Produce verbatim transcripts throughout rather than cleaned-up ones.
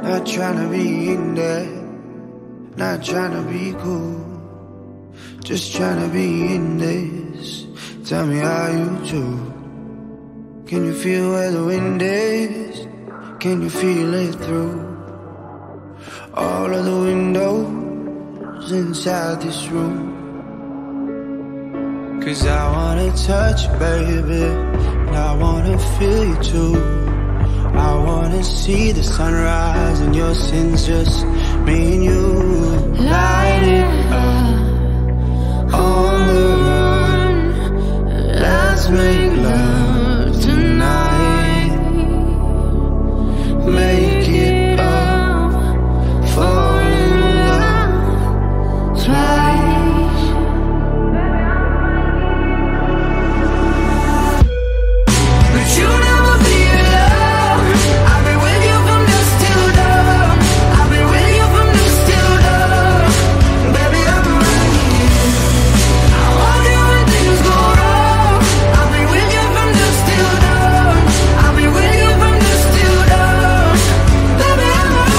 Not tryna be in there, not tryna be cool, just tryna be in this. Tell me how you do. Can you feel where the wind is? Can you feel it through all of the windows inside this room? Cause I wanna touch you, baby, and I wanna feel you too. I wanna see the sunrise and your sins, just me and you. Light it up on the run. Let's make love tonight. Make it up, fall in love twice. But you never be alone. I've been with you from dusk till dawn. I've been with you from dusk till dawn. Baby, I'm right here. I want you when things go wrong. I'll be with you from dusk till dawn. I'll be with you from dusk till dawn. Baby, I'm right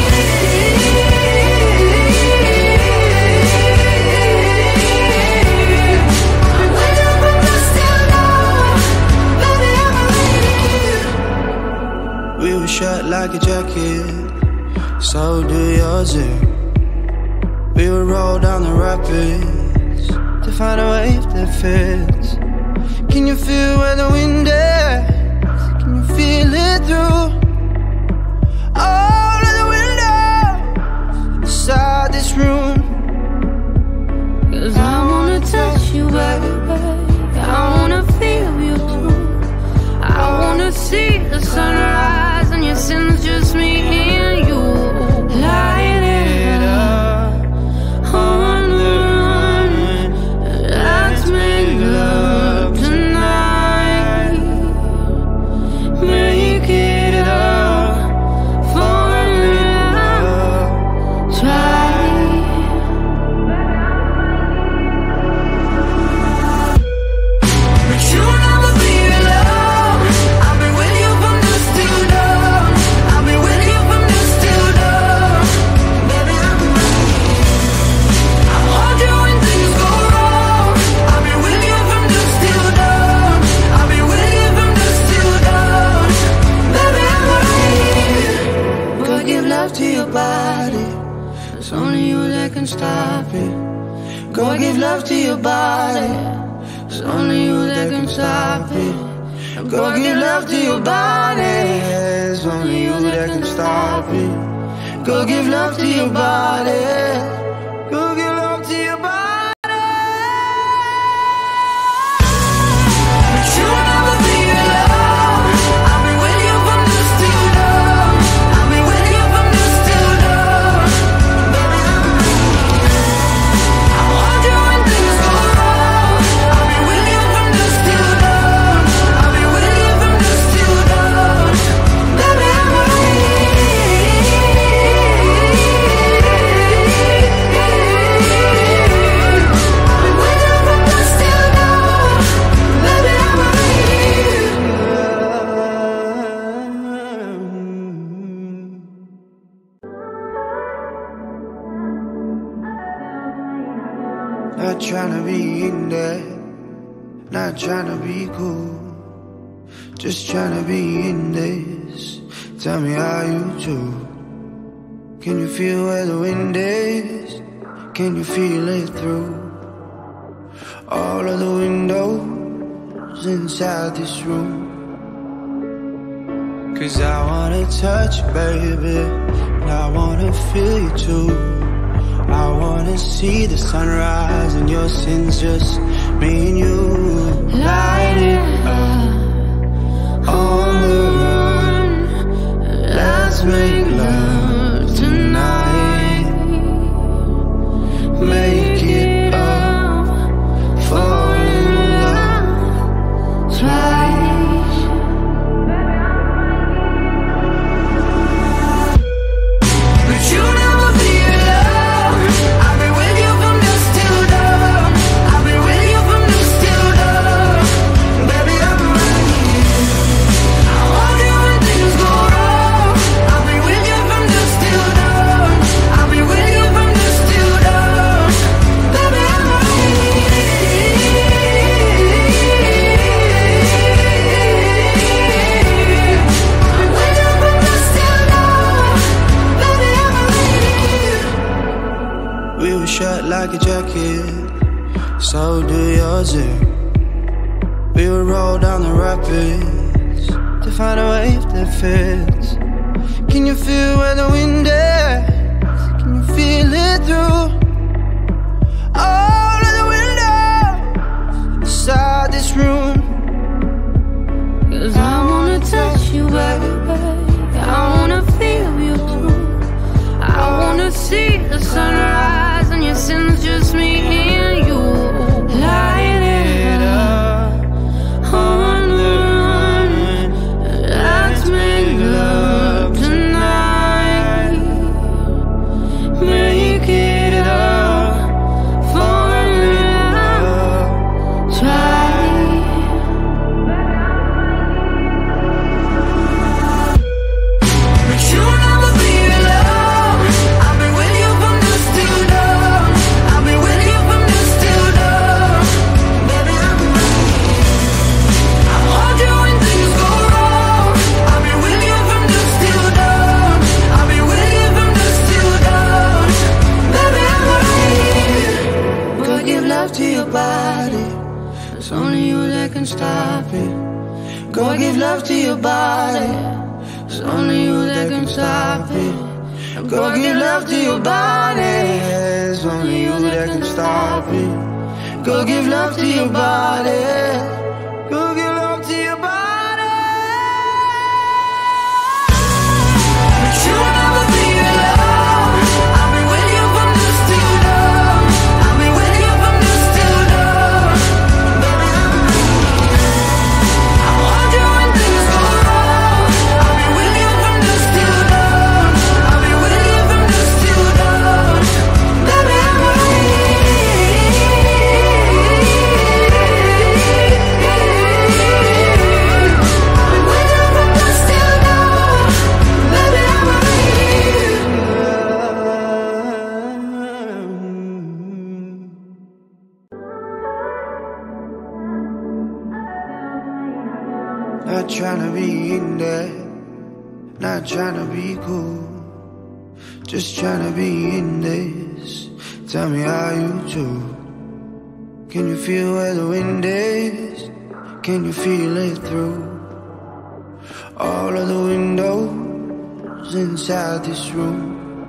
here. I'm with you from dusk till dawn. Baby, I'm right here. We were shut like a jacket, so do yours. eh? We would roll down the rapids to find a wave that fits. Can you feel where the wind is? Can you feel it through all of the windows inside this room? Cause I wanna touch you, baby. I wanna feel you too. I wanna see the sunrise and your sins, just me and you. Light it up on the run. Let's make love tonight. Make it up, fall in love twice. But you never be alone. I've been with you from dusk till dawn. I've been with you from dusk till dawn. Baby, I'm right here. I want you when things go wrong. I've been with you from dusk till dawn. I've been with you from dusk till dawn. Baby, I'm right here. Go give love to your body, it's only you that can stop it. Go give love to your body, it's only you that can stop it. Go give love to your body, it's only you that can stop it. Go give love to your body, go give love to your body. But you never be alone. I've been with you from dusk till dawn. I've been with you from dusk till dawn. Baby, I'm right here. I want you when things go wrong. I've been with you from dusk till dawn. I've been with you from dusk till dawn. Baby, I'm right Not tryna be in there, not tryna be cool, just tryna be in this. Tell me how you do. Can you feel where the wind is? Can you feel it through all of the windows inside this room? Cause I wanna touch you, baby, and I wanna feel you too. I wanna see the sunrise and your sins, just me and you. Light it up on the run. Let's make love tonight. Make it up, fall in love twice. But you never be alone. I've been with you from dusk till dawn. I've been with you from dusk till dawn. like a jacket, so do yours. We would roll down the rapids to find a wave that fits. Can you feel where the wind is? Can you feel it through all of the windows inside this room? 'Cause I wanna touch you, baby. I wanna feel you too. I wanna see the sunrise and your sins, just me and you. Light it up on the run. Let's make love tonight. Make it up for love. Try. But you'll never be alone. I've been with you from dusk till dawn. I've been with you from dusk till dawn. Baby, I'm right here. I hold you when things go wrong. I've been with you from dusk till dawn. I've been with you from dusk till dawn. Baby, I'm right here. Go give love to your body, it's only you that can stop it. Go give love to your body, it's only you that can stop it. Go give love to your body, it's only you that can stop it. Go give love to your body. Go give love to your body. But you'll never be alone. I've been with you from dusk till dawn. I've been with you from dusk till dawn. Baby, I'm right here. I hold you when things go wrong. I've been with you from dusk till dawn. I've been with you from dusk till dawn. Baby, I'm right Not tryna be in there, not tryna be cool, just tryna be in this. Tell me how you do. Can you feel where the wind is? Can you feel it through all of the windows inside this room?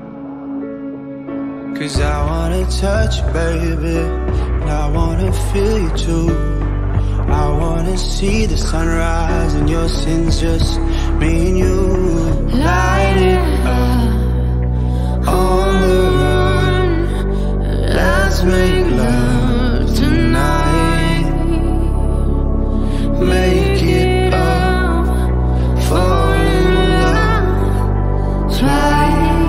'Cause I wanna touch you, baby, and I wanna feel you too. I wanna see the sunrise and your sins, just me and you. Light it up on the run. Let's make love tonight. Make it up for love. Try.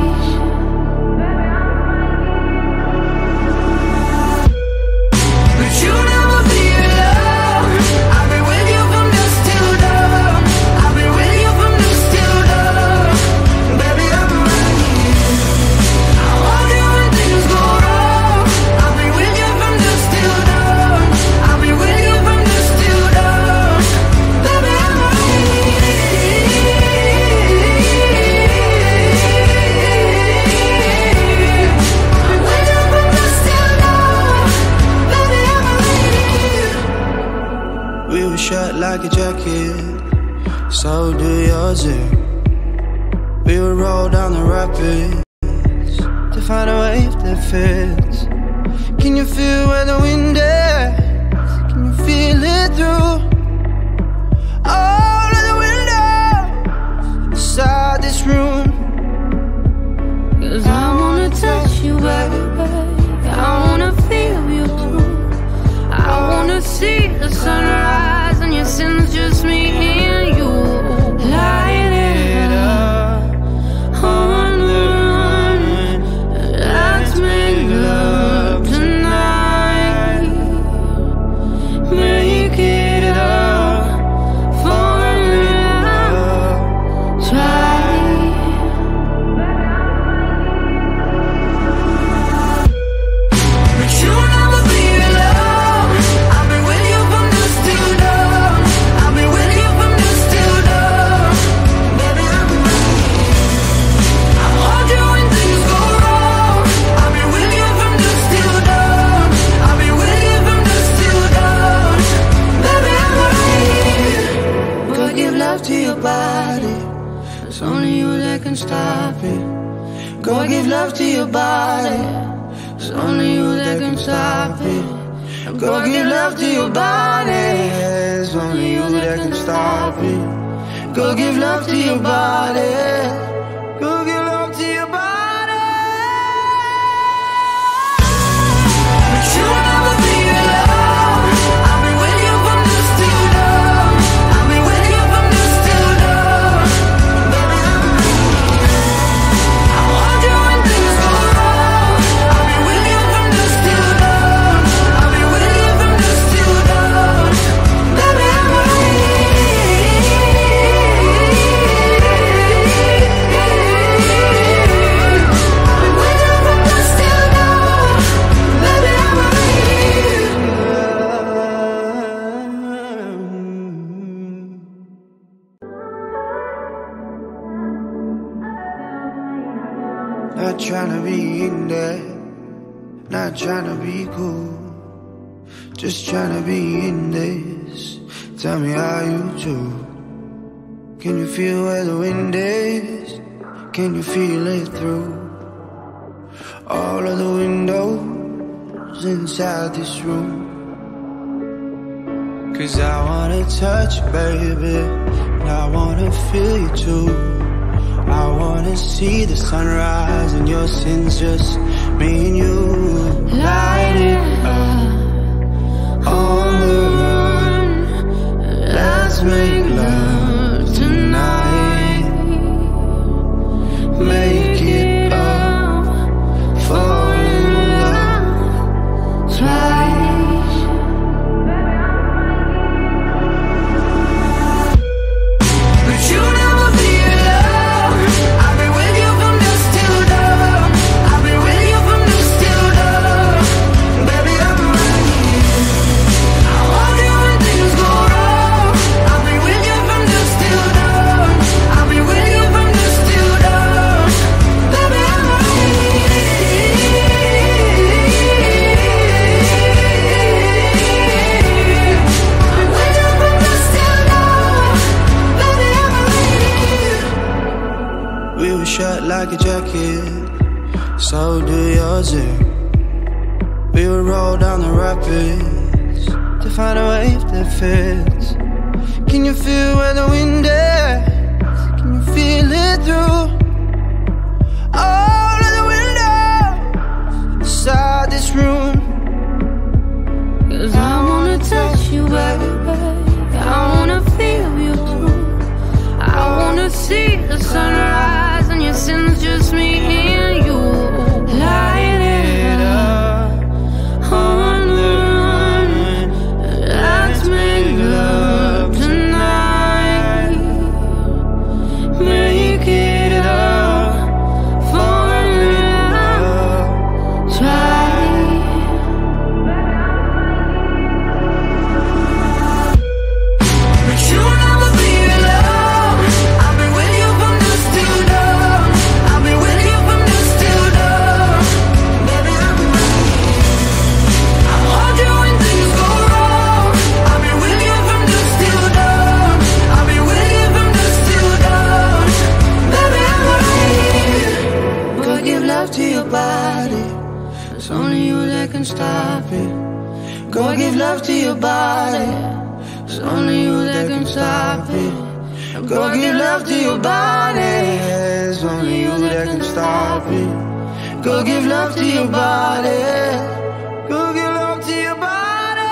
But you'll never be alone. I've been with you from dusk till dawn. I've been with you from dusk till dawn. Baby, I'm right here. I hold you when things go wrong. I've been with you from dusk till dawn. I've been with you from dusk till dawn. Baby, I'm right here. I'm with you from dusk till dawn. Baby, I'm right here. We were shut like a jacket, so do yours. We would roll down the rapids to find a wave that fits. Can you feel where the wind is? Can you feel it through all of the windows inside this room? 'Cause I wanna touch you, baby. I wanna feel you too. I wanna see the sunrise and your sins, just me and you. Light it up on the run. Let's make love tonight. Make it up for love. Try. But you'll never be alone. I've been with you from dusk till It's only you that can stop it. Go give love to your body. It's only you that can stop it. Go give love to your body. It's only you that can stop it. Go give love to your body. Go give love to your body. But you'll never be alone. I've been with you from dusk till dawn. I've been with you from dusk till dawn. Baby, I'm I want you when things go wrong. I've been with you from dusk till dawn. I've been with you from dusk till dawn. Baby, I'm not tryna be in there, not tryna be cool, just tryna be in this. Tell me how you do. Can you feel where the wind is? Can you feel it through all of the windows inside this room? Cause I wanna touch you, baby, and I wanna feel you too. I wanna see the sunrise and your sins, just me and you. Light it up on the run. Let's make love tonight. Make it up, fall in love twice. But you never be alone. I've been with you from dusk till dawn. I've been with you from dusk till dawn. Baby, I'm right here. I want you when things go wrong. I've been with you from dusk till dawn. I've been with you from dusk till dawn. Baby, I'm right here. I'm with you from dusk till dawn. Baby, I'm right here. We were shut like a jacket, so do yours. Yeah. We would roll down the rapids to find a wave that fits. Can you feel where the wind is? Can you feel it through all of the windows inside this room? Cause I wanna touch you, baby. I wanna feel you too. I wanna see the sunrise and your sins, just me and you. Light it up on the run. Let's make love tonight. Make it up, fall in love twice. But you'll never be alone. I've been with you from dusk till dawn. I've been with you from dusk till dawn. Baby, I'm right here. I want you when things go wrong. I've been with you from dusk till dawn. I've been with you from dusk till dawn. Baby, I'm right here. Go give love to your body. It's only you that can stop it. Go give love to your body. It's only you that can stop it. Go give love to your body. It's only you that can stop it. Go give love to your body. Go give love to your body.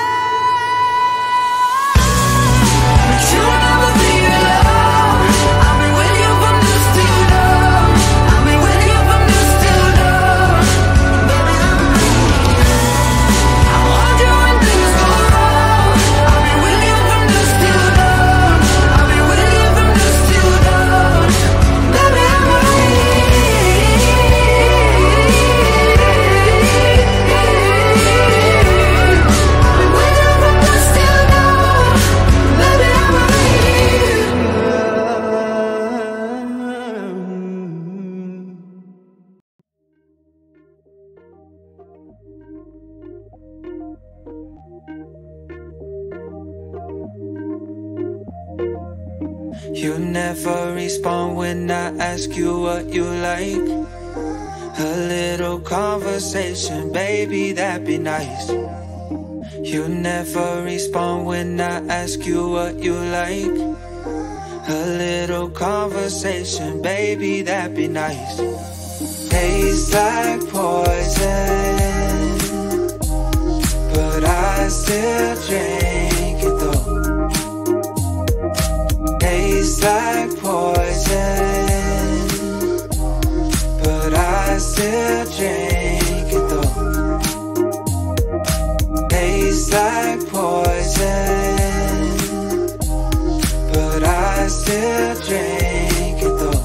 But you'll never be alone. I've been with you from dusk till dawn. I've been with you from dusk till dawn. Baby, I'm right here. I want you when things go wrong. I've been with you from dusk till dawn. I've been with you from dusk till dawn. Baby, I'm right here. You never respond when I ask you what you like. A little conversation, baby, that'd be nice. You never respond when I ask you what you like. A little conversation, baby, that'd be nice. Tastes like poison, but I still drink it though. Tastes like poison, but I still drink it though. Tastes like poison, but I still drink it though.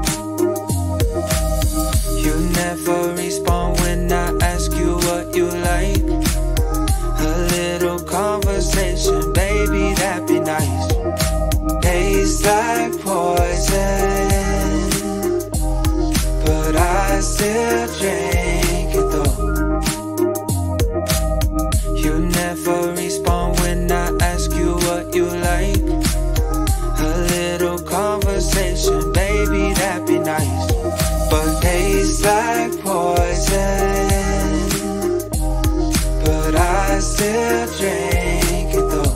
You never respond when I ask you what you like. A little conversation, baby, that'd be nice. Tastes like poison, but I still drink it though. You never respond when I ask you what you like. A little conversation, baby, that'd be nice. But tastes like poison, but I still drink it though.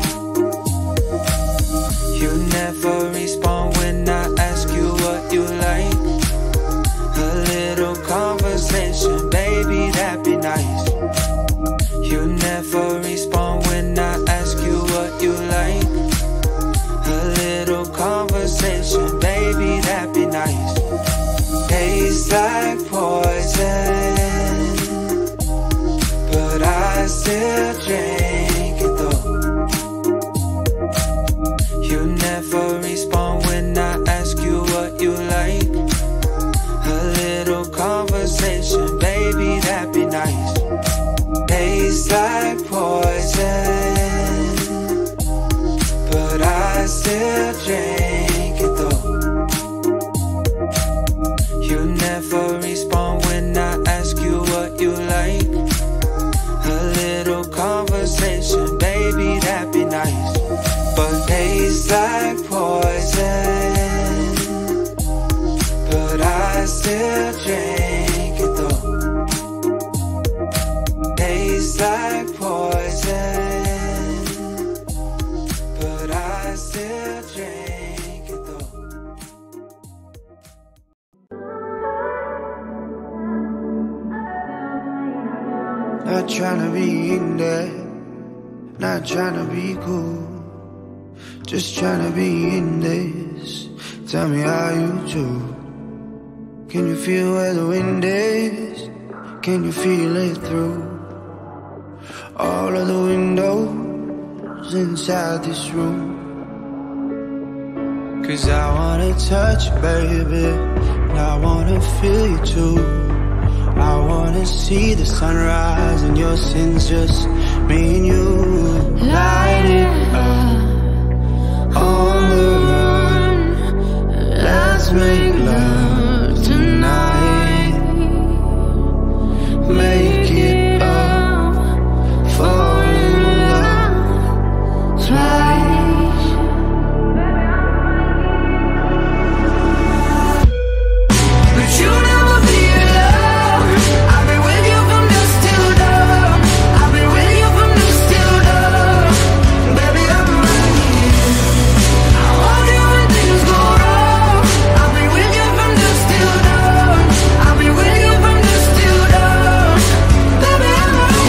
You never respond when I ask you what you like. A little conversation, baby, that'd be nice. You never respond when I ask you what you like. A little conversation, baby, that'd be nice. Tastes like poison, but I still drink it though. You never respond when I ask you what you like. A little conversation, baby, that'd be nice. Tastes like poison, but I still drink it though. You never respond when I ask you what you like. A little conversation, baby, that'd be nice. But tastes like poison, but I still drink it though. Tastes like poison, but I still drink it though. Not tryna be in there, not tryna be cool, just tryna be in this. Tell me how you do. Can you feel where the wind is? Can you feel it through all of the windows inside this room? Cause I wanna touch you, baby, and I wanna feel you too. I wanna see the sunrise and your sins, just me and you. Light it up on the run. Let's make love tonight. Make it up, fall in love twice. But you never be alone. I've been with you from dusk till dawn. I've been with you from dusk till dawn. Baby, I'm right here. I love you when things go wrong. I've been with you from dusk till dawn. I've been with you from dusk till dawn. Baby, I'm right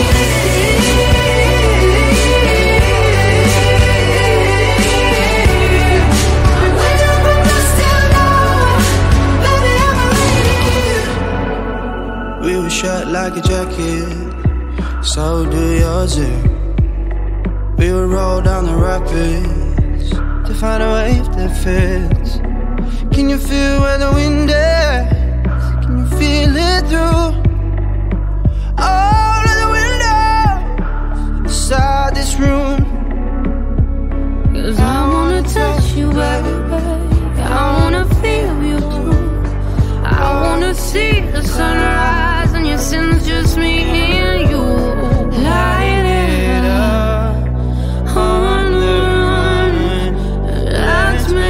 here. I'm with you from dusk till dawn. Baby, I'm right here. We were shut like a jacket, so do yours. Yeah. We would roll down the rapids to find a wave that fits. Can you feel where the wind is? Can you feel it through all of the windows inside this room? Cause I wanna touch you, baby. I wanna feel you too. I wanna see the sunrise and your sins, just me and you. Light it up on the run. Let's make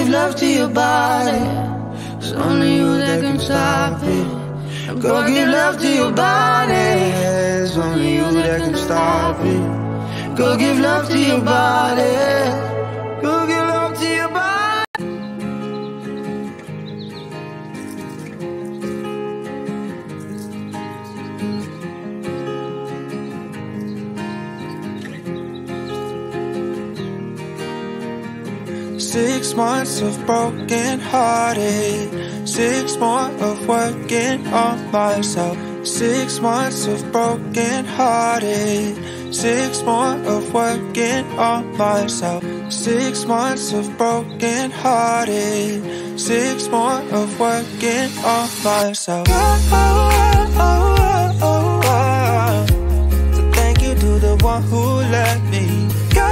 give love to your body. It's only you that can stop it. Go give love to your body. It's only you that can stop it. Go give love to your body. Go give love to your body. Six months of broken hearted, six more of working on myself. Six months of broken hearted, six more of working on myself. Six months of broken hearted, six more of working on myself. Oh, oh, oh, oh, oh, oh. So thank you to the one who let me go.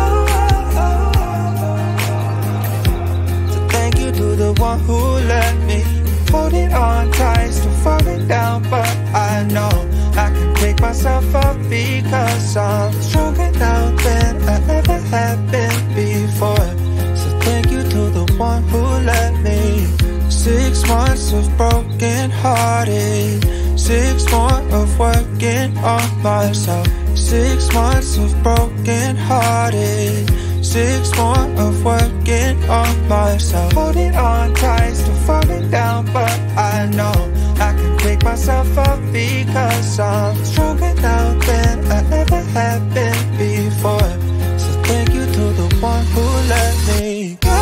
To the one who let me hold it on tight, still falling down, but I know I can pick myself up because I'm stronger now than I ever have been before. So thank you to the one who let me. Six months of broken hearted, six more of working on myself. Six months of broken hearted, six more of working on myself. Holding on tight, still falling down, but I know I can pick myself up because I'm stronger now than I ever have been before. So thank you to the one who let me go.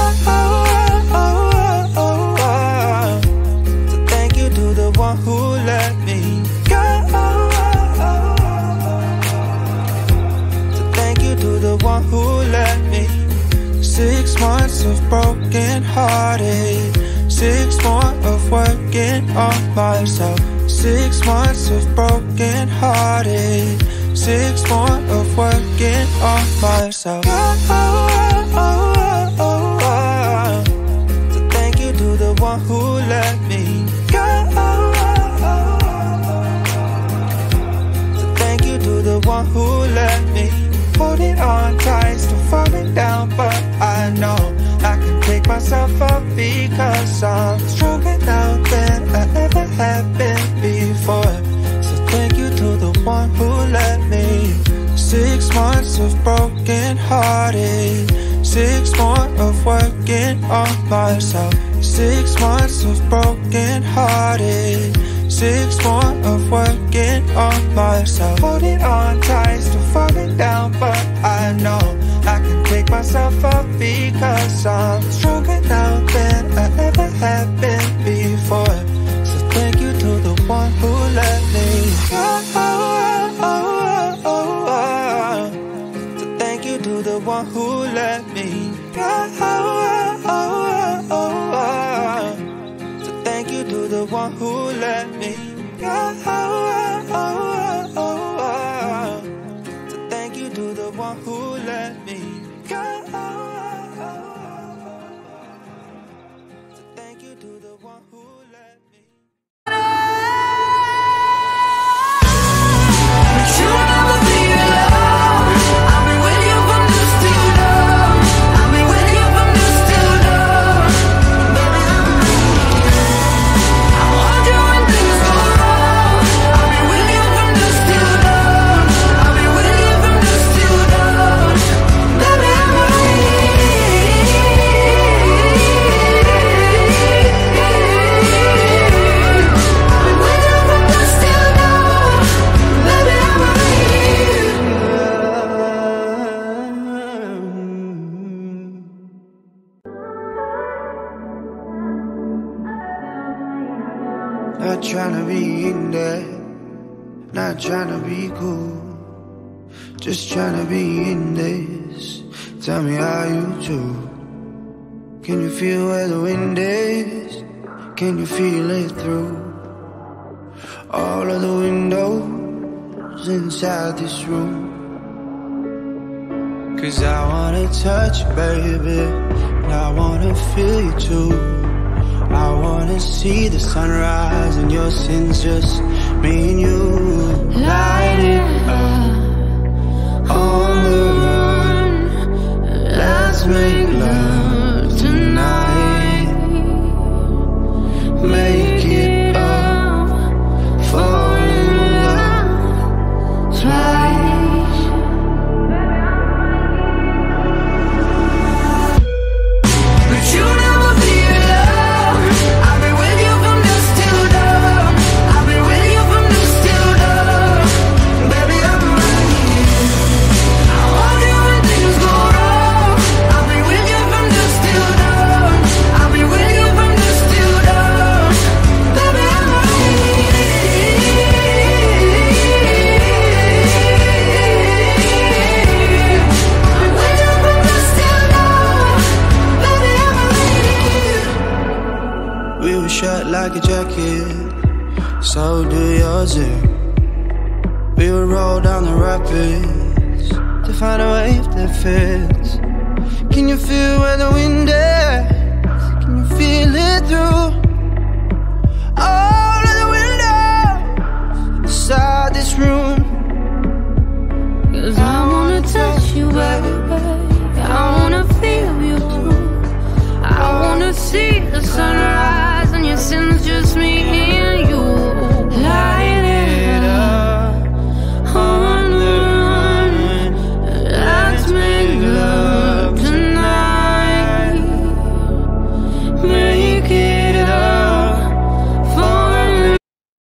So thank you to the one who let me go. So thank you to the one who let me. Six months of broken hearted, six more of working on myself. Six months of broken hearted, six more of working on myself. Oh, oh, oh, oh, oh, oh. So thank you to the one who let me go. So thank you to the one who let me. Holding on tight, still falling down, but I know I can pick myself up because I'm stronger now than I ever have been before. So thank you to the one who let me. Six months of broken hearted, six more of working on myself. Six months of broken hearted, six more of working on myself. Holding on tight, still falling down, but I know I can pick myself up because I'm stronger now than I ever have been before. So thank you to the one who let me go. So thank you to the one who let me go. So thank you to the one who let me go. So thank you to the one who let me go. So thank you to the one who let me. You'll never be alone. I've been with you from dusk till dawn. I've been with you from dusk till dawn. Baby, I'm I want you when things go wrong. I've been with you from dusk till dawn. I've been with you from dusk till dawn. Baby, I'm Not tryna be in there, not tryna be cool, just tryna be in this. Tell me how you do. Can you feel where the wind is? Can you feel it through all of the windows inside this room? Cause I wanna touch you, baby, and I wanna feel you too. I wanna see the sunrise and your sins, just me and you. Light it up on the run. Let's make love tonight. shirt like a jacket, so do yours. We would roll down the rapids to find a wave that fits. Can you feel where the wind is? Can you feel it through all of the windows inside this room? Cause I wanna touch you, baby. I wanna feel you too. I wanna see the sunrise and your sins, just me and you. Light it up on the run. Let's make love tonight. Make it up for me.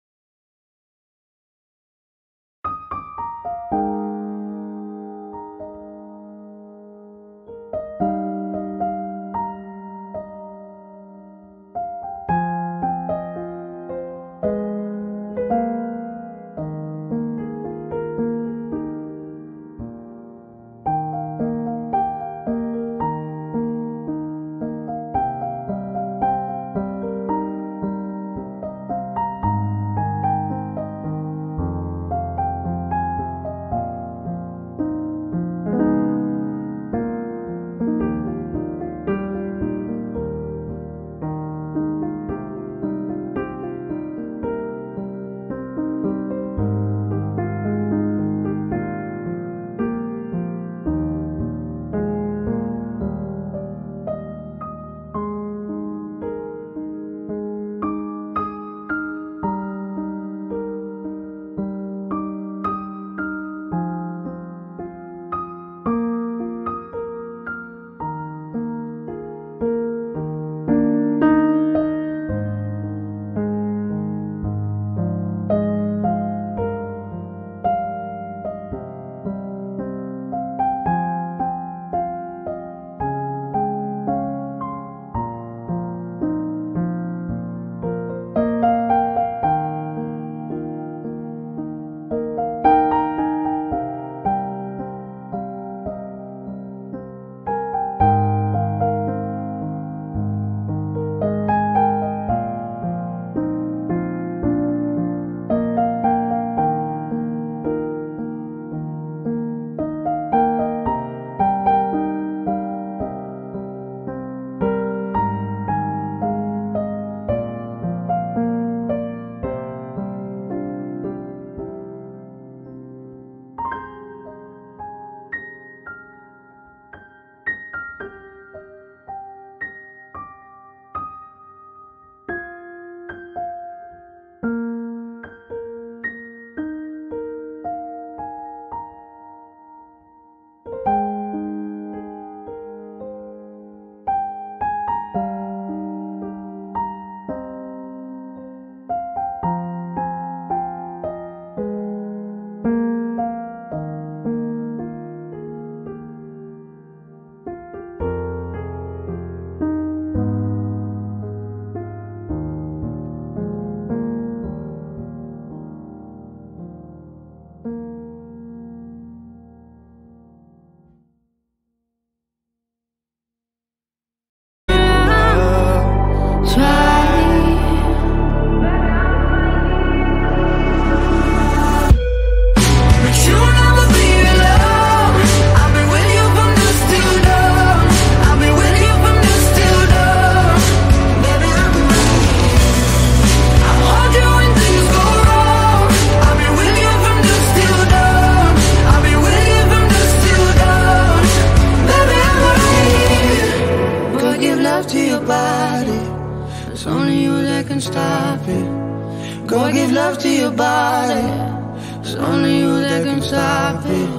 Go give love to your body. It's only you that can stop it.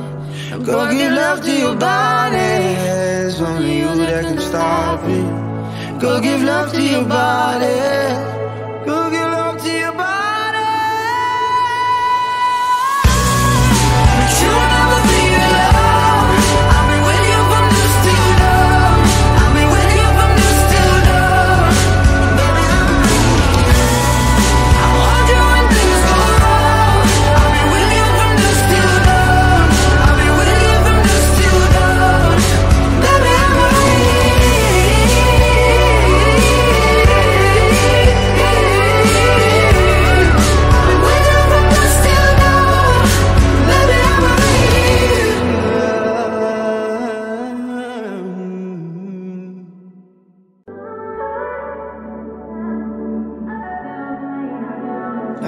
Go give love to your body. It's only you that can stop it. Go give love to your body. Go give love to your body. But you'll never be alone. I've been with you from dusk till dawn. I've been with you from dusk till dawn. Baby, I want you when things go wrong. I've been with you from dusk till dawn. I've been with you from dusk till dawn. Baby, I'm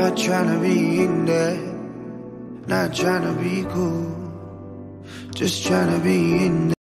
Not trying to be in there, not trying to be cool, just trying to be in there.